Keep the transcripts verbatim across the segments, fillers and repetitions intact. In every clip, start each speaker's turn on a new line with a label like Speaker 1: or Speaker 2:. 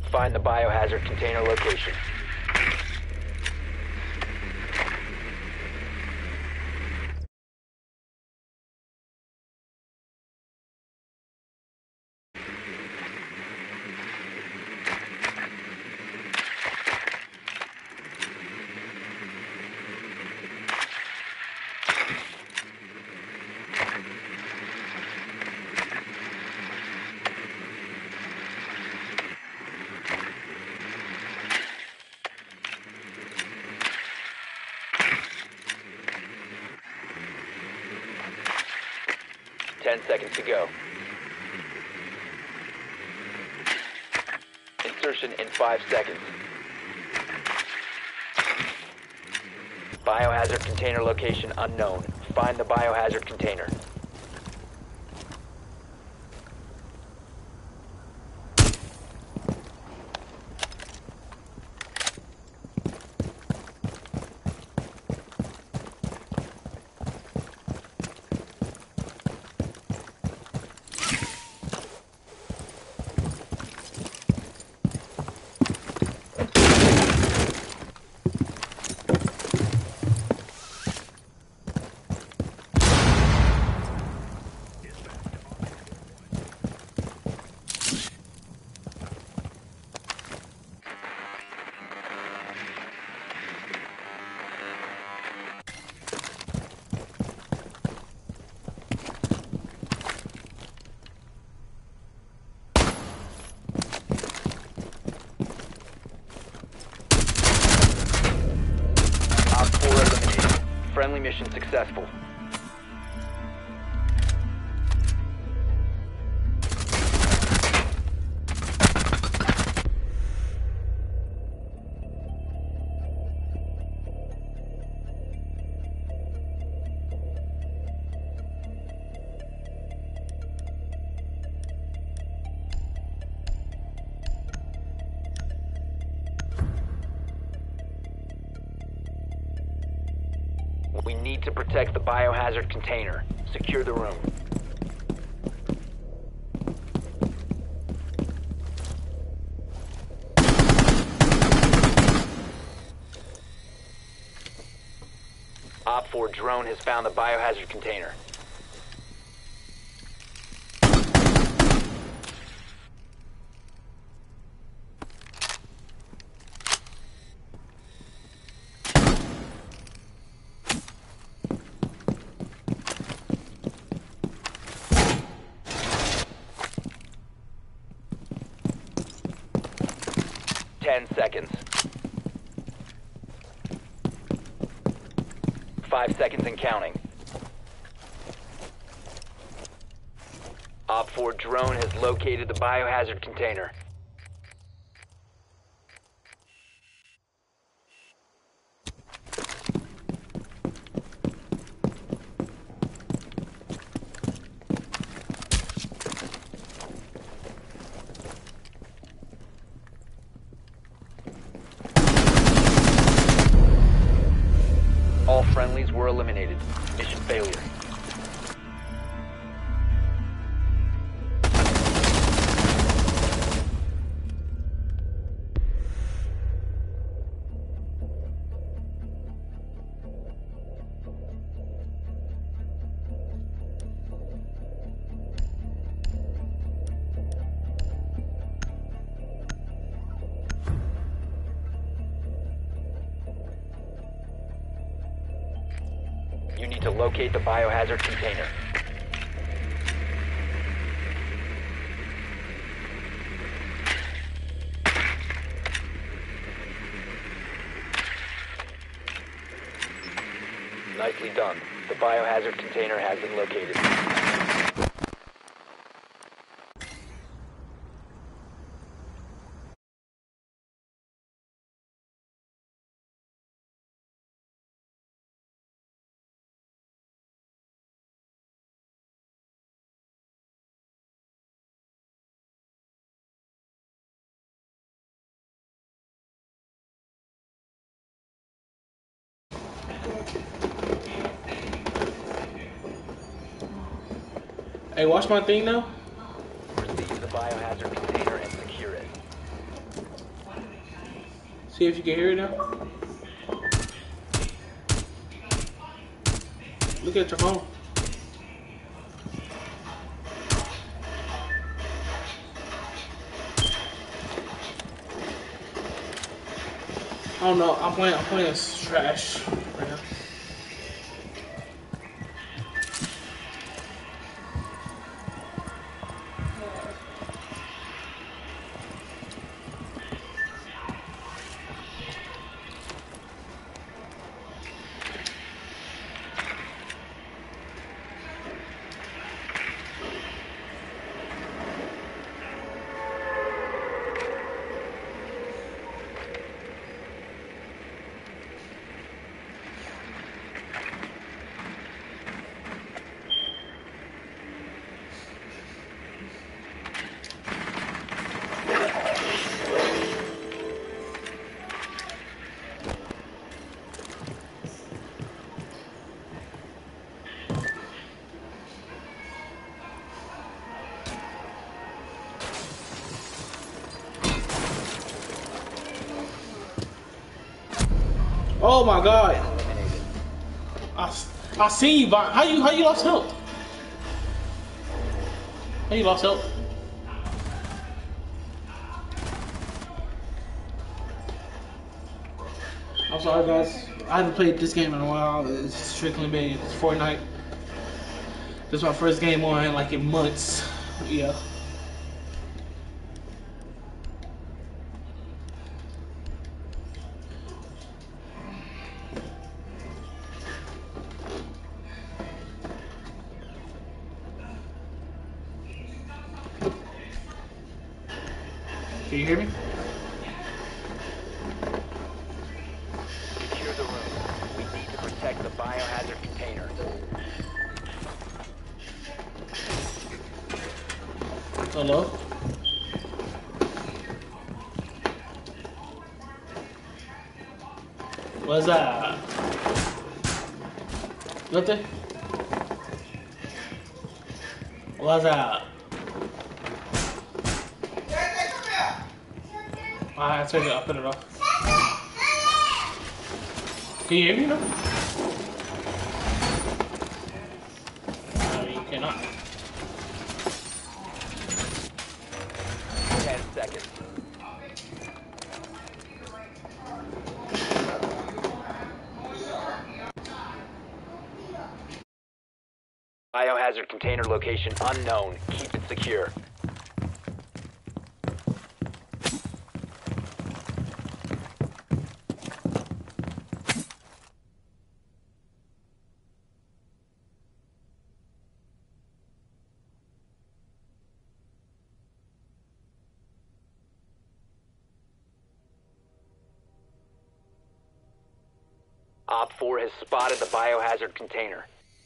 Speaker 1: Find the biohazard container location. Ten seconds to go. Insertion in five seconds. Biohazard container location unknown. Find the biohazard container. Friendly mission successful. We need to protect the biohazard container. Secure the room. Op four drone has found the biohazard container. Ten seconds. Five seconds and counting. Op four drone has located the biohazard container. All friendlies were eliminated. Mission failure. You need to locate the biohazard container. Nicely done. The biohazard container has been located.
Speaker 2: Hey, watch my thing now.
Speaker 1: Proceed to the biohazard container and secure it.
Speaker 2: See if you can hear it now. Look at your phone. I don't know. I'm playing. I'm playing trash right now. Oh my god! I, I seen you, but how you how you lost health? How you lost health? I'm sorry, guys. I haven't played this game in a while. It's strictly been Fortnite. This is my first game on like in months. Yeah. Can you hear me?
Speaker 1: Secure the room. We need to protect the biohazard container.
Speaker 2: Hello? What's that? Nothing? What's that? I turn it up and it off. Can you hear me now? No, you cannot.
Speaker 1: Ten seconds. Biohazard container location unknown. Keep it secure. Op four has spotted the biohazard container.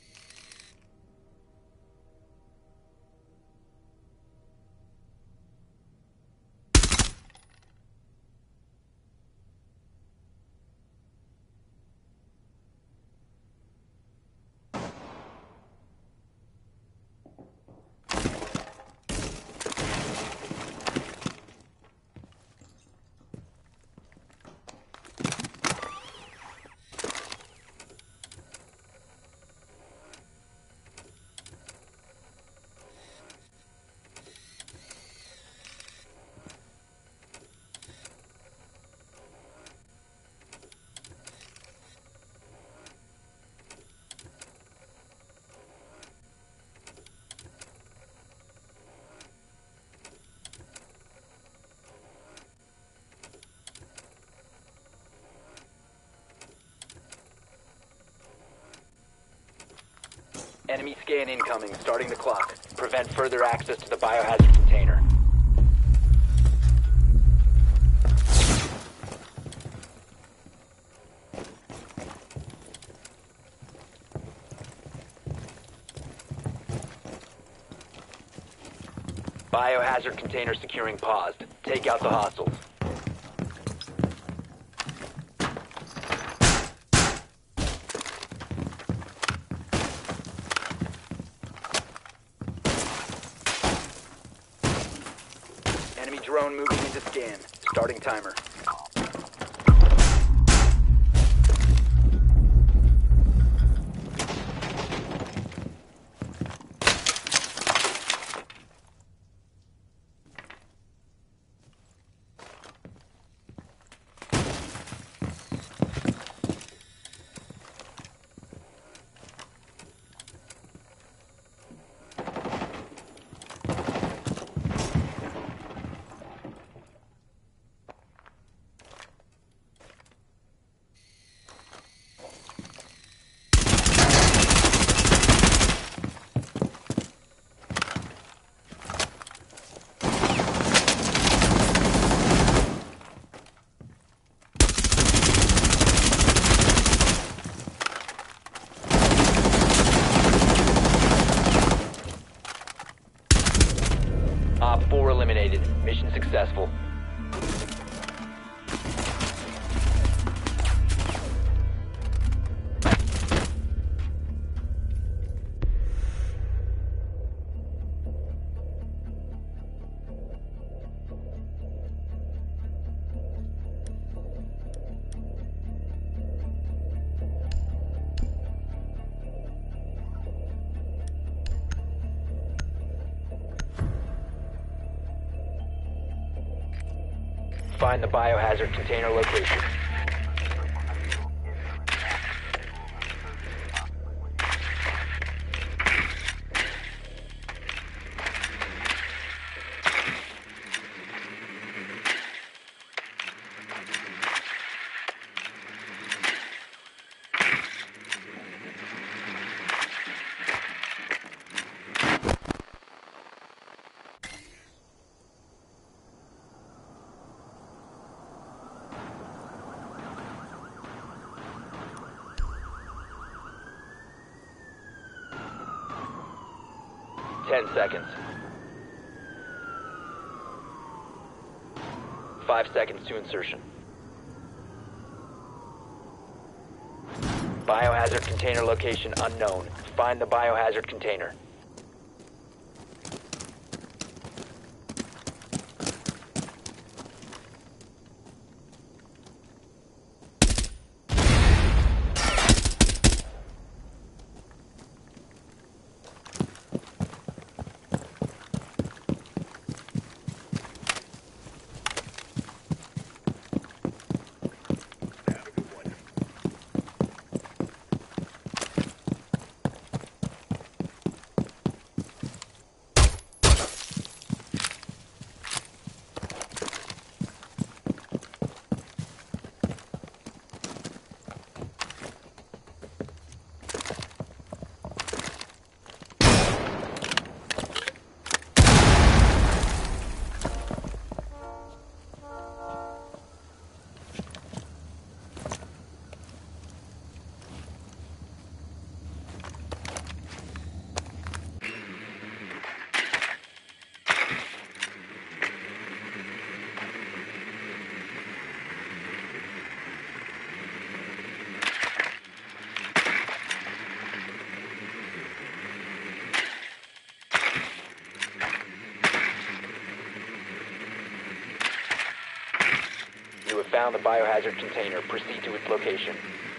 Speaker 1: Enemy scan incoming, starting the clock. Prevent further access to the biohazard container. Biohazard container securing paused. Take out the hostiles. Enemy drone moving into scan. Starting timer. Op four eliminated. Mission successful. Find the biohazard container location. Ten seconds. Five seconds to insertion. Biohazard container location unknown. Find the biohazard container. You have found the biohazard container. Proceed to its location.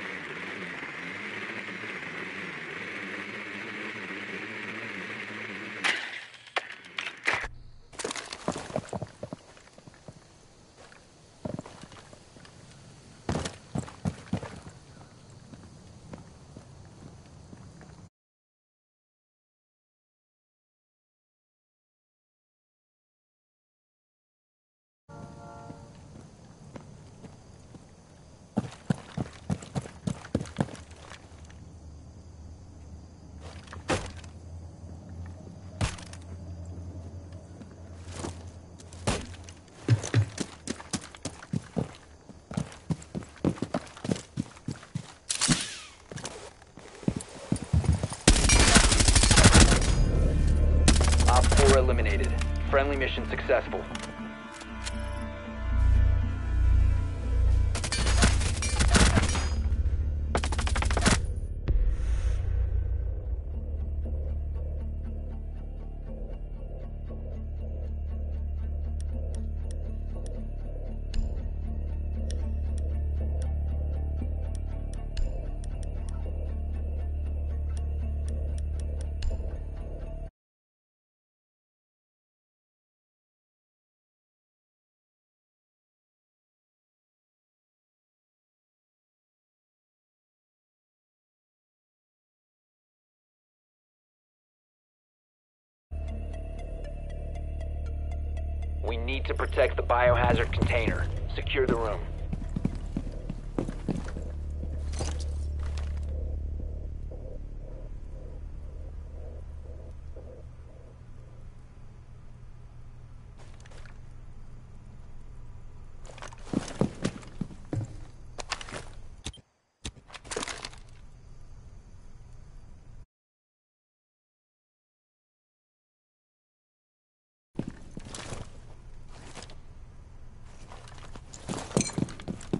Speaker 1: Op four eliminated. Friendly mission successful. We need to protect the biohazard container. Secure the room.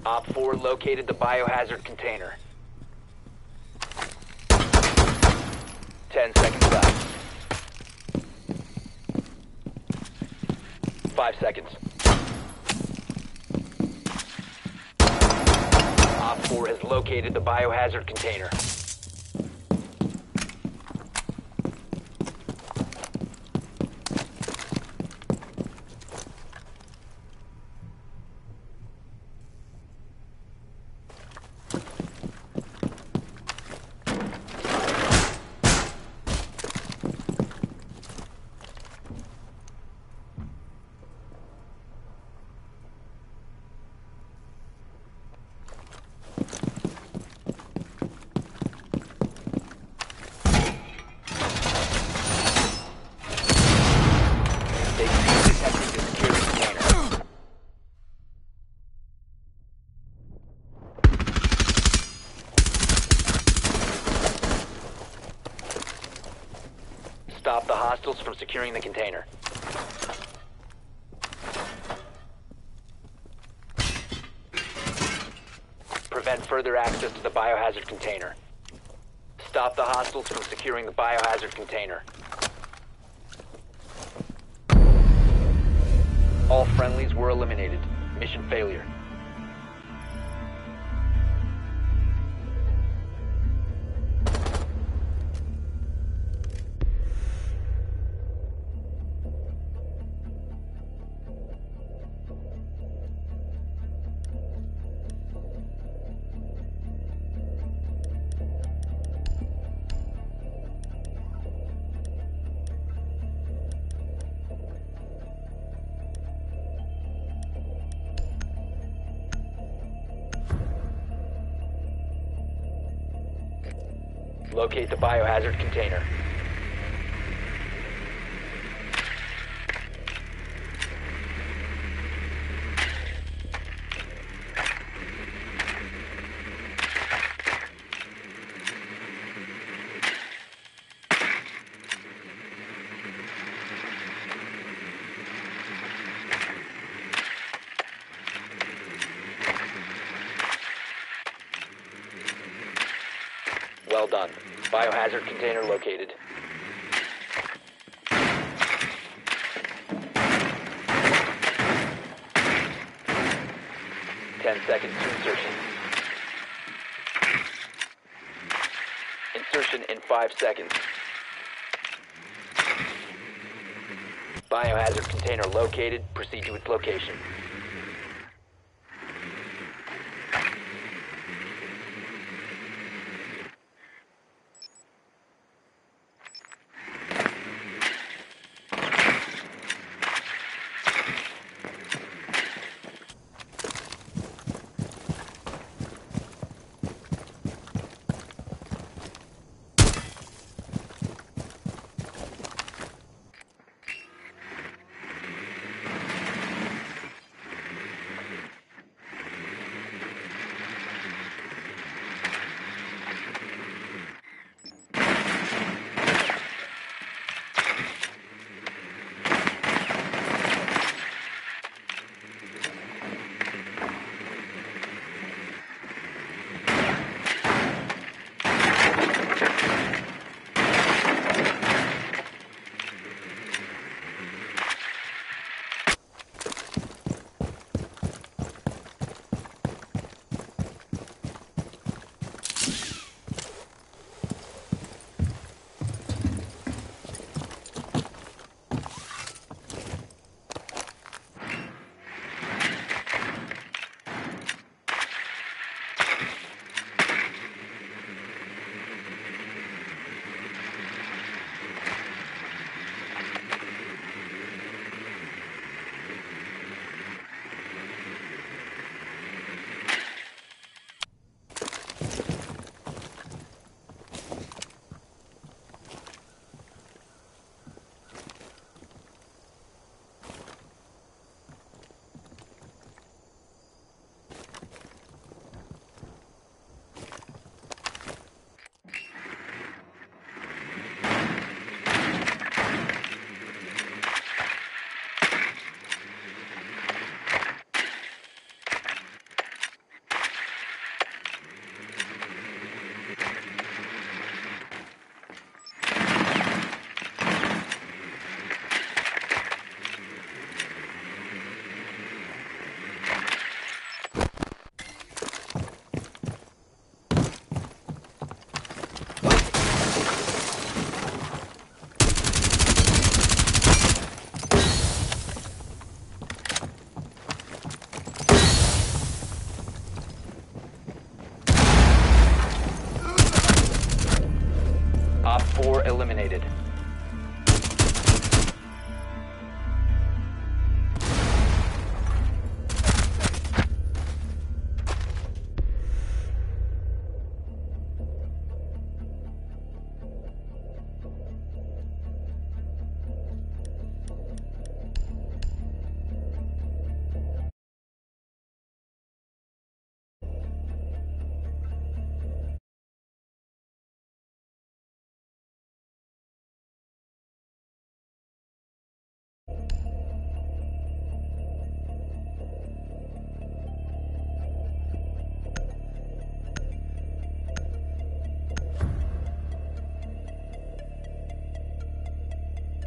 Speaker 1: Op four located the biohazard container. Ten seconds left. Five seconds. Op four has located the biohazard container. Stop the hostiles from securing the container. Prevent further access to the biohazard container. Stop the hostiles from securing the biohazard container. All friendlies were eliminated. Mission failure. Locate the biohazard container. Well done. Biohazard container located. Ten seconds to insertion. Insertion in five seconds. Biohazard container located. Proceed to its location.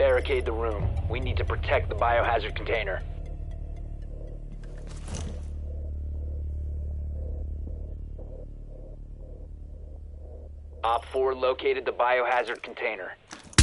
Speaker 1: Barricade the room. We need to protect the biohazard container. Op four located the biohazard container.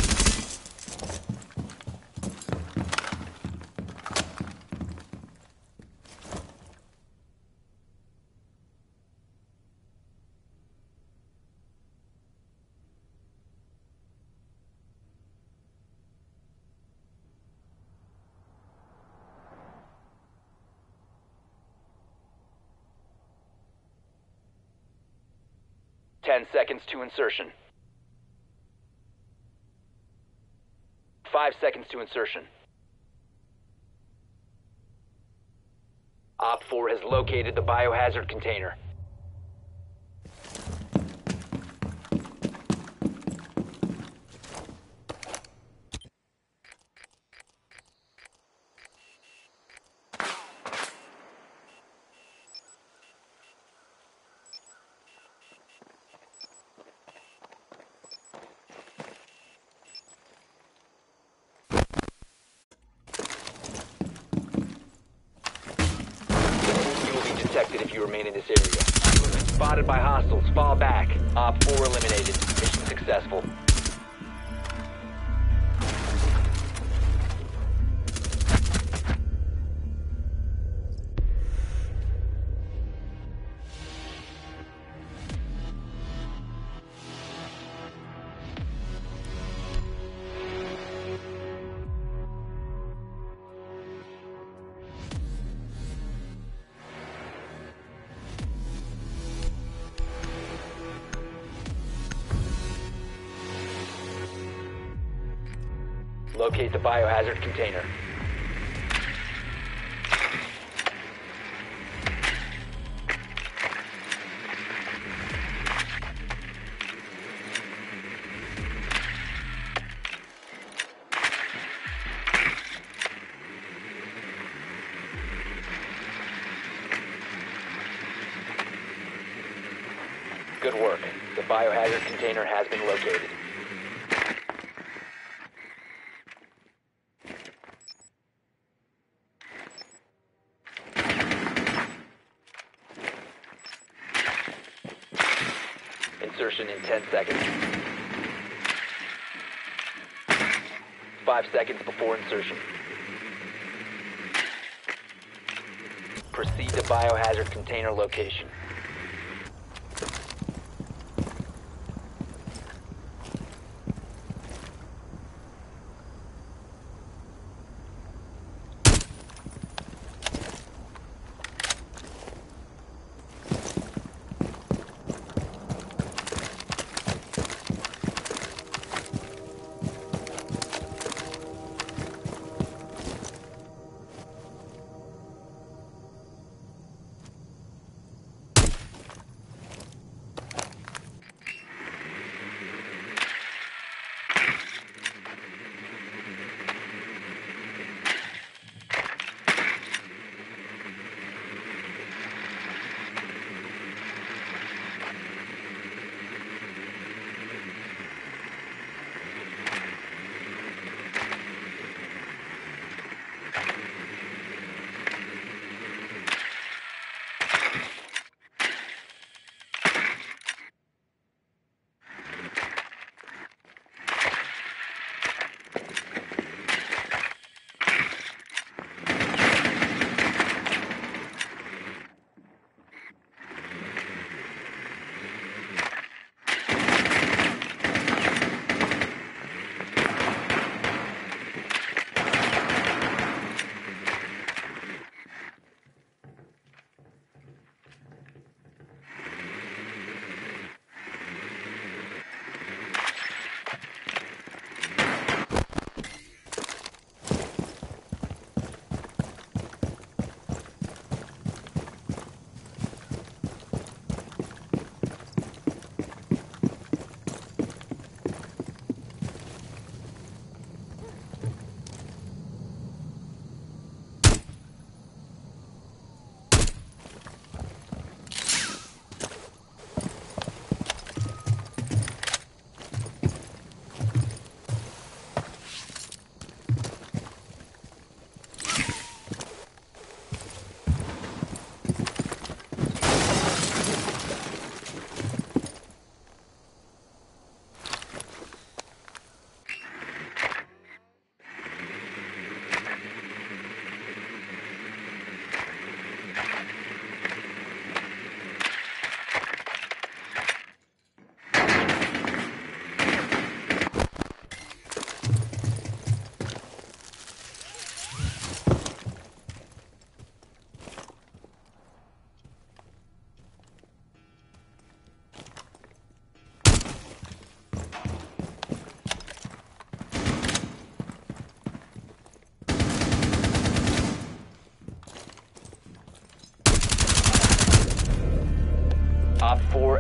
Speaker 1: Ten seconds to insertion. Five seconds to insertion. Op four has located the biohazard container. Detected if you remain in this area. Spotted by hostiles. Fall back. Op four eliminated. Mission successful. Locate the biohazard container. Good work. The biohazard container has been located. Insertion in ten seconds. Five seconds before insertion. Proceed to biohazard container location.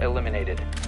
Speaker 1: eliminated.